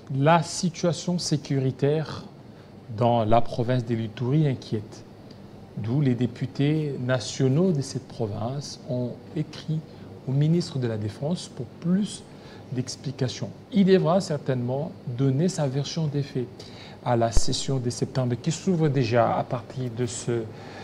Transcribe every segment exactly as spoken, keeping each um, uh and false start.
la situation sécuritaire dans la province de l'Ituri inquiète. D'où les députés nationaux de cette province ont écrit au ministre de la Défense pour plus d'explications. Il devra certainement donner sa version des faits à la session de septembre qui s'ouvre déjà à partir de ce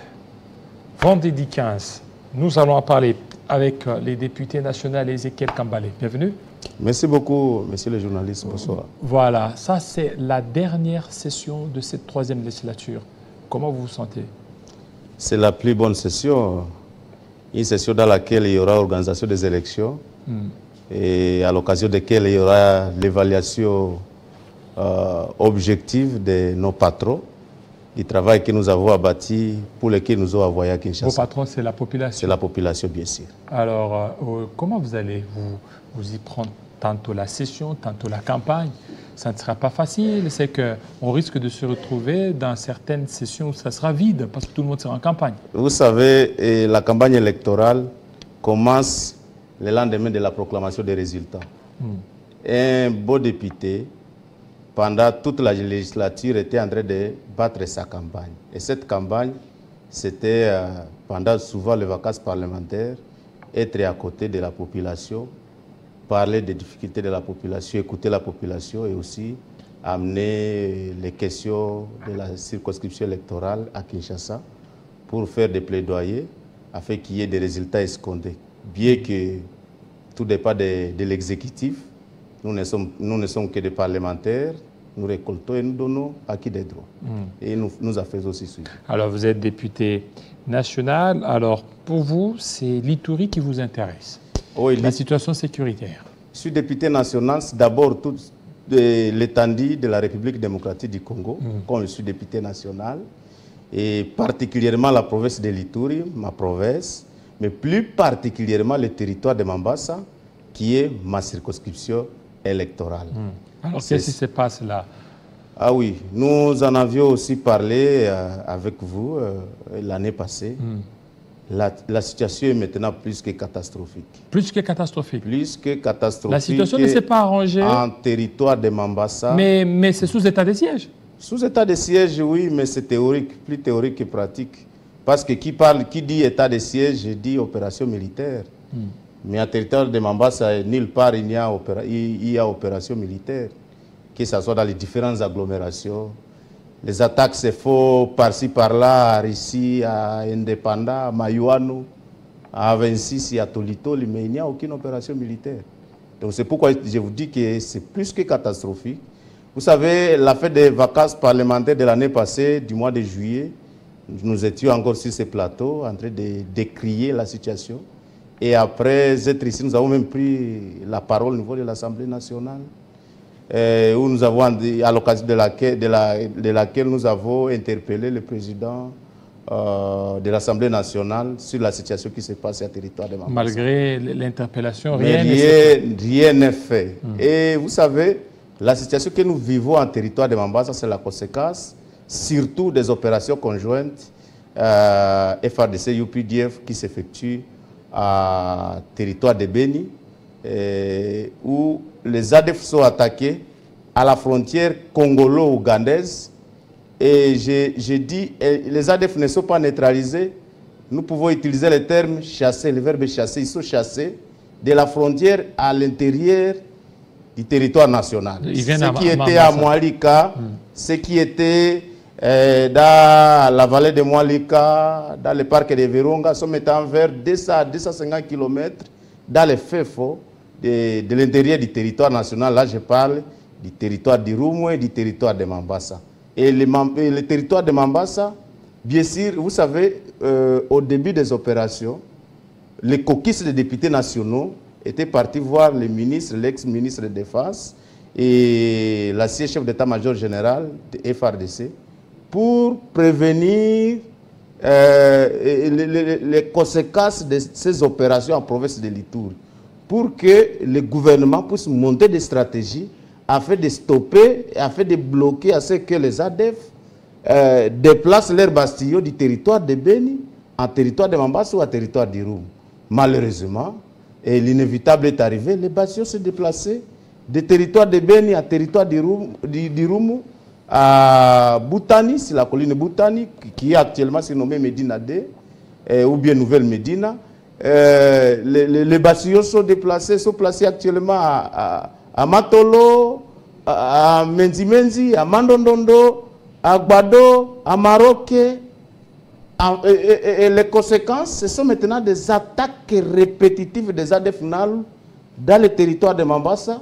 vendredi quinze. Nous allons en parler avec les députés nationaux Ezekiel Kambale. Bienvenue. Merci beaucoup, monsieur le journaliste. Bonsoir. Voilà, ça c'est la dernière session de cette troisième législature. Comment vous vous sentez? C'est la plus bonne session, une session dans laquelle il y aura organisation des élections mm. et à l'occasion de laquelle il y aura l'évaluation euh, objective de nos patrons, du travail que nous avons abattu pour lequel nous avons envoyé à Kinshasa. Vos patrons, c'est la population? C'est la population, bien sûr. Alors, euh, comment vous allez vous, vous y prendre tantôt la session, tantôt la campagne? Ça ne sera pas facile. C'est qu'on risque de se retrouver dans certaines sessions où ça sera vide parce que tout le monde sera en campagne. Vous savez, la campagne électorale commence le lendemain de la proclamation des résultats. Hmm. Un beau député, pendant toute la législature, était en train de battre sa campagne. Et cette campagne, c'était euh, pendant souvent les vacances parlementaires, être à côté de la population, parler des difficultés de la population, écouter la population et aussi amener les questions de la circonscription électorale à Kinshasa pour faire des plaidoyers afin qu'il y ait des résultats escomptés. Bien que tout dépend de, de l'exécutif, nous ne sommes, nous ne sommes que des parlementaires, nous récoltons et nous donnons acquis des droits. Mm. Et nous, nous avons fait aussi suivre. Alors vous êtes député national, alors pour vous, c'est l'Ituri qui vous intéresse? Oui, la situation sécuritaire. Je suis député national, c'est d'abord toute l'étendue de la République démocratique du Congo, mm. comme je suis député national, et particulièrement la province de l'Ituri, ma province, mais plus particulièrement le territoire de Mambasa, qui est ma circonscription électorale. Mm. Alors qu'est-ce qui se passe là? Ah oui, nous en avions aussi parlé euh, avec vous euh, l'année passée. Mm. La, la situation est maintenant plus que catastrophique. Plus que catastrophique. Plus que catastrophique. La situation ne s'est pas arrangée. En territoire de Mambasa. Mais, mais c'est sous état de siège. Sous état de siège, oui, mais c'est théorique, plus théorique que pratique. Parce que qui parle, qui dit état de siège, dit opération militaire. Hmm. Mais en territoire de Mambasa, nulle part il y a, opéra, il y a opération militaire. Que ce soit dans les différentes agglomérations. Les attaques se font par-ci, par-là, à Rissi, à Indépendant, à Mayouanou, à vingt-six et à Tolitoli, mais il n'y a aucune opération militaire. Donc c'est pourquoi je vous dis que c'est plus que catastrophique. Vous savez, la fête des vacances parlementaires de l'année passée, du mois de juillet, nous étions encore sur ces plateaux en train de décrier la situation. Et après être ici, nous avons même pris la parole au niveau de l'Assemblée nationale. Euh, où nous avons, à l'occasion de laquelle, de, la, de laquelle nous avons interpellé le président euh, de l'Assemblée nationale sur la situation qui se passe sur le territoire de Mambasa. Malgré l'interpellation, rien n'est fait. Rien n'est fait. Hum. Et vous savez, la situation que nous vivons en territoire de Mambasa, c'est la conséquence surtout des opérations conjointes euh, F A R D C U P D F qui s'effectuent à territoire de Beni, et où les A D F sont attaqués à la frontière congolo-ougandaise. Et j'ai dit, les A D F ne sont pas neutralisés. Nous pouvons utiliser le terme chasser, le verbe chasser. Ils sont chassés de la frontière à l'intérieur du territoire national. Ce qui était à Moalika, hmm. ce qui était euh, dans la vallée de Moalika, dans le parc de Virunga, sont maintenant vers deux cents à deux cent cinquante kilomètres dans les FEFO de, de l'intérieur du territoire national. Là, je parle du territoire d'Irumu et du territoire de Mambasa. Et le, le territoire de Mambasa, bien sûr, vous savez, euh, au début des opérations, les caucus des députés nationaux étaient partis voir le ministre, l'ex-ministre de Défense et l'ancien chef d'état-major général de F A R D C pour prévenir euh, les, les, les conséquences de ces opérations en province de l'Ituri, pour que le gouvernement puisse monter des stratégies afin de stopper, afin de bloquer, à ce que les A D F euh, déplacent leurs bastillons du territoire de Beni en territoire de Mambasa ou en territoire d'Irumu. Malheureusement, et l'inévitable est arrivé, les bastillons se déplaçaient des territoires de Beni à territoire d'Irumu, à Boutani, c'est la colline Boutani, qui est actuellement surnommée Medina D, euh, ou bien Nouvelle Medina. Euh, les, les, les bâtiments sont déplacés, sont placés actuellement à, à, à Matolo, à, à Menzi Menzi, à Mandondondo, à Gbado, à Maroc. Et, et, et les conséquences, ce sont maintenant des attaques répétitives des A D F N A L dans le territoire de Mambasa,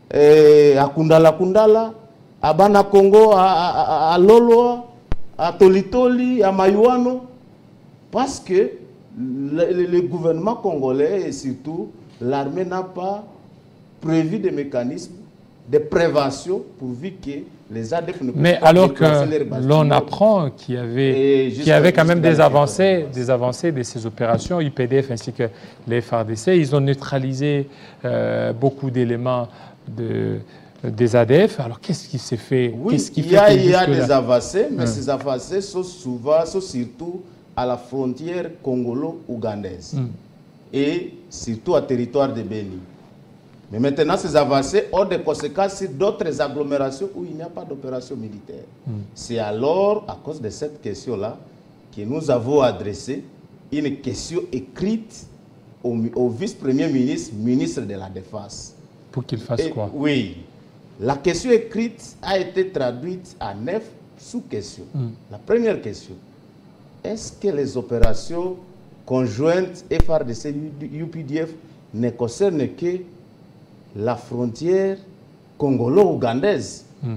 et à Kundala Kundala, à Bana Congo, à, à, à Lolo, à Tolitoli, à Mayuano, parce que le, le, le gouvernement congolais et surtout l'armée n'a pas prévu des mécanismes de prévention pourvu que les A D F ne puissent Mais pas alors que l'on bâtiments. apprend qu'il y avait, qu'il y avait quand même des avancées, des avancées de ces opérations, U P D F ainsi que les F A R D C, ils ont neutralisé euh, beaucoup d'éléments de, des A D F. Alors qu'est-ce qui s'est fait? Oui, Qu'est-ce qui il y a, fait il y a des là? avancées, mais hum. ces avancées sont souvent, sont surtout à la frontière congolo-ougandaise hum. et surtout à territoire de Beni. Mais maintenant, ces avancées ont des conséquences sur d'autres agglomérations où il n'y a pas d'opération militaire. Mm. C'est alors, à cause de cette question-là, que nous avons adressé une question écrite au, au vice-premier ministre, ministre de la Défense. Pour qu'il fasse Et, quoi? Oui. La question écrite a été traduite à neuf sous-questions. Mm. La première question, est-ce que les opérations conjointes F A R D C U P D F ne concernent que la frontière congolo-ougandaise? Mm.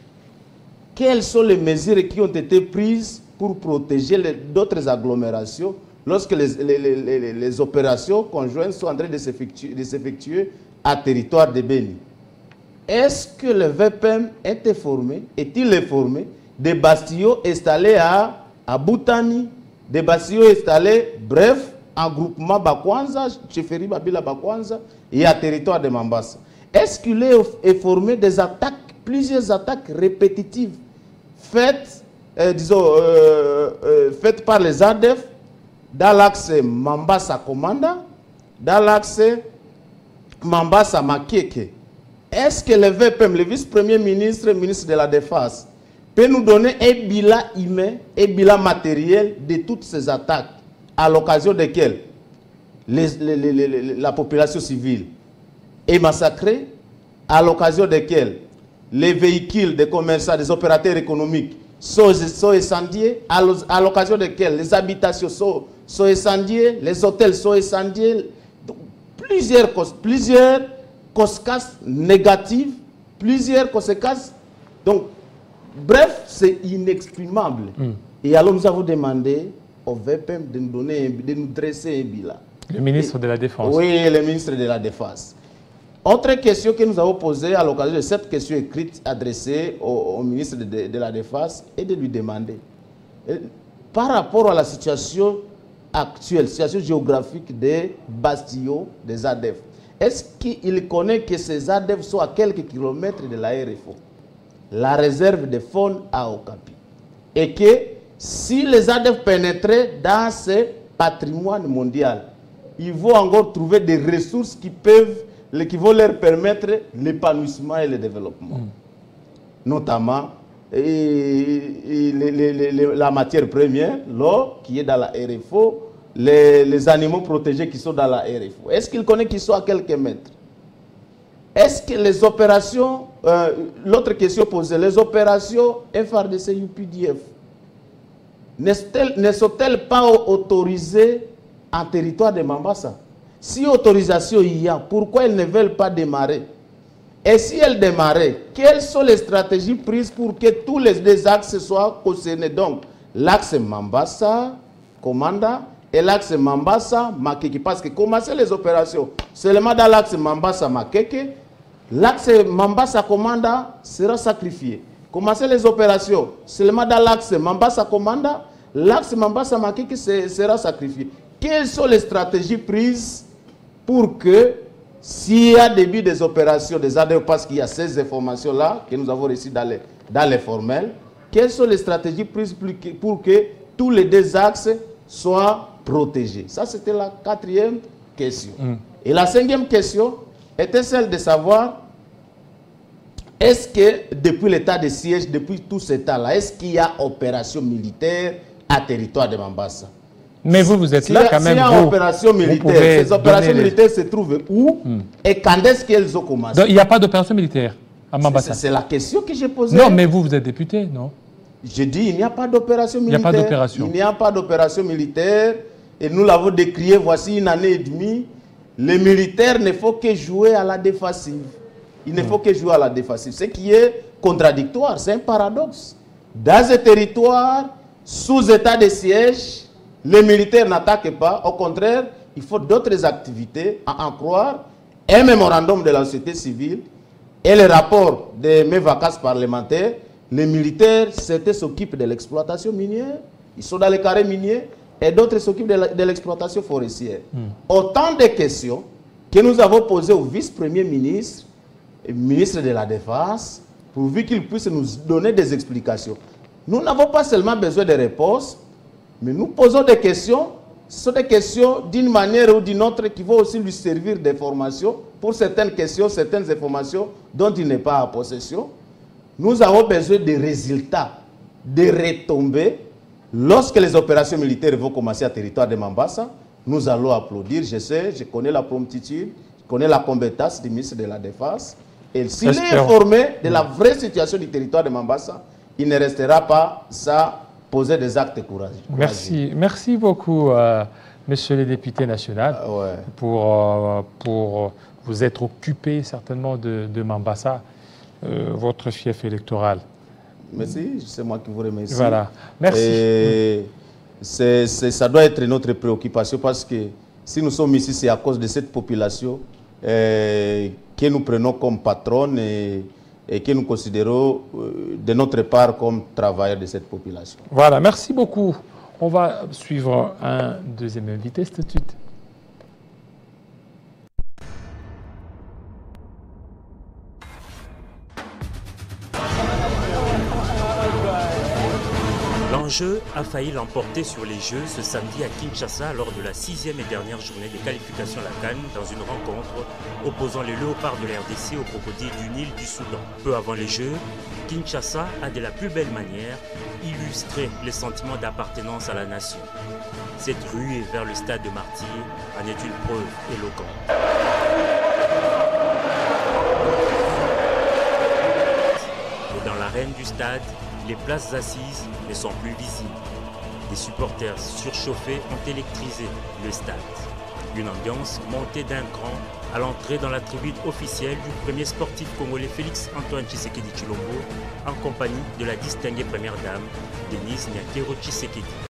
Quelles sont les mesures qui ont été prises pour protéger d'autres agglomérations lorsque les, les, les, les, les opérations conjointes sont en train de s'effectuer à territoire de Beni? Est-ce que le V P M est formé, est-il informé des bastions installés à, à Boutani, des bastions installés, bref, en groupement Bakwanza, Cheferi Babila Bakwanza, et à territoire de Mambasa? Est-ce qu'il est formé des attaques, plusieurs attaques répétitives faites, euh, disons, euh, euh, faites par les A D F dans l'axe Mambasa-Komanda, dans l'axe Mambasa-Makeke? Est-ce que le V P M, le vice-premier ministre, ministre de la Défense, peut nous donner un bilan humain, un bilan matériel de toutes ces attaques, à l'occasion desquelles les, les, les, les, la population civile est massacrée, à l'occasion desquelles les véhicules des commerçants, des opérateurs économiques sont, sont incendiés, à l'occasion desquelles les habitations sont, sont incendiées, les hôtels sont incendiés? Donc, plusieurs, plusieurs conséquences négatives, plusieurs conséquences. Donc, bref, c'est inexprimable. Mm. Et alors nous avons demandé au V P M de nous, donner, de nous dresser un bilan. Le ministre Et, de la Défense. Oui, le ministre de la Défense. Autre question que nous avons posée à l'occasion de cette question écrite adressée au, au ministre de, de, de la Défense est de lui demander, et, par rapport à la situation actuelle, situation géographique des bastions des A D F, est-ce qu'il connaît que ces A D F sont à quelques kilomètres de la R F O, la réserve de faune à Okapi, et que si les A D F pénétraient dans ce patrimoine mondial, ils vont encore trouver des ressources qui peuvent, qui vont leur permettre l'épanouissement et le développement. Mm. Notamment et, et les, les, les, la matière première, l'eau qui est dans la R F O, les, les animaux protégés qui sont dans la R F O. Est-ce qu'il connaît qu'ils sont à quelques mètres? Est-ce que les opérations, euh, l'autre question posée, les opérations F A R D C U P D F, ne sont-elles pas autorisées en territoire de Mambasa? Si autorisation il y a, pourquoi elles ne veulent pas démarrer? Et si elles démarraient, quelles sont les stratégies prises pour que tous les deux axes soient concernés? Donc, l'axe Mambasa, Komanda, et l'axe Mambasa-Makeke. Parce que commencer les opérations seulement dans l'axe Mambasa-Makeke, l'axe Mambasa-Komanda sera sacrifié. Commencer les opérations seulement dans l'axe Mambasa-Komanda, l'axe Mambasa-Makeke sera sacrifié. Quelles sont les stratégies prises pour que, s'il y a début des opérations des A D F, parce qu'il y a ces informations-là que nous avons reçues dans les, dans les formels, quelles sont les stratégies prises pour que, pour que tous les deux axes soient protégés? Ça, c'était la quatrième question. Mm. Et la cinquième question était celle de savoir est-ce que depuis l'état de siège, depuis tout ce temps-là, est-ce qu'il y a opération militaire à territoire de Mambasa? Mais vous, vous êtes si là quand même. S'il y a vous, opération militaire, ces opérations militaires les... se trouvent où hmm. et quand est-ce qu'elles ont commencé? Donc, il n'y a pas d'opération militaire à Mambasa? C'est la question que j'ai posée. Non, mais vous, vous êtes député, non? Je dis, il n'y a pas d'opération militaire. Il n'y a pas d'opération. Il n'y a pas d'opération militaire. Et nous l'avons décrié, voici une année et demie. Les militaires ne font que jouer à la défensive. Il ne faut que jouer à la défensive. Ce qui est contradictoire, c'est un paradoxe. Dans ce territoire, sous état de siège, les militaires n'attaquent pas. Au contraire, il faut d'autres activités, à en croire. Un mémorandum de la société civile et le rapport de mes vacances parlementaires. Les militaires, certains s'occupent de l'exploitation minière. Ils sont dans les carrés miniers. Et d'autres s'occupent de l'exploitation forestière. Mm. Autant de questions que nous avons posées au vice-premier ministre, et ministre de la Défense, pourvu qu'il puisse nous donner des explications. Nous n'avons pas seulement besoin de réponses, mais nous posons des questions. Ce sont des questions d'une manière ou d'une autre qui vont aussi lui servir d'informations pour certaines questions, certaines informations dont il n'est pas en possession. Nous avons besoin de résultats, de retombées. Lorsque les opérations militaires vont commencer à territoire de Mambasa, nous allons applaudir. Je sais, je connais la promptitude, je connais la compétence du ministre de la Défense. Et s'il est informé de la vraie situation du territoire de Mambasa, il ne restera pas sans poser des actes courageux. Merci, merci beaucoup, euh, monsieur le député national, ah ouais. pour, euh, pour vous être occupé certainement de, de Mambasa, euh, votre fief électoral. Merci, c'est moi qui vous remercie. Voilà, merci. Et c'est, c'est, ça doit être notre préoccupation parce que si nous sommes ici, c'est à cause de cette population euh, que nous prenons comme patronne et, et que nous considérons euh, de notre part comme travailleurs de cette population. Voilà, merci beaucoup. On va suivre un deuxième invité tout de suite. L'enjeu a failli l'emporter sur les Jeux ce samedi à Kinshasa lors de la sixième et dernière journée des qualifications à la CAN dans une rencontre opposant les léopards de la R D C aux crocodiles du Nil du Soudan. Peu avant les Jeux, Kinshasa a de la plus belle manière illustré les sentiments d'appartenance à la nation. Cette ruée vers le stade de Martyrs en est une preuve éloquente. Et dans l'arène du stade, les places assises ne sont plus visibles. Des supporters surchauffés ont électrisé le stade. Une ambiance montée d'un cran à l'entrée dans la tribune officielle du premier sportif congolais Félix Antoine Tshisekedi Tshilombo en compagnie de la distinguée première dame Denise Nyakero Tshisekedi.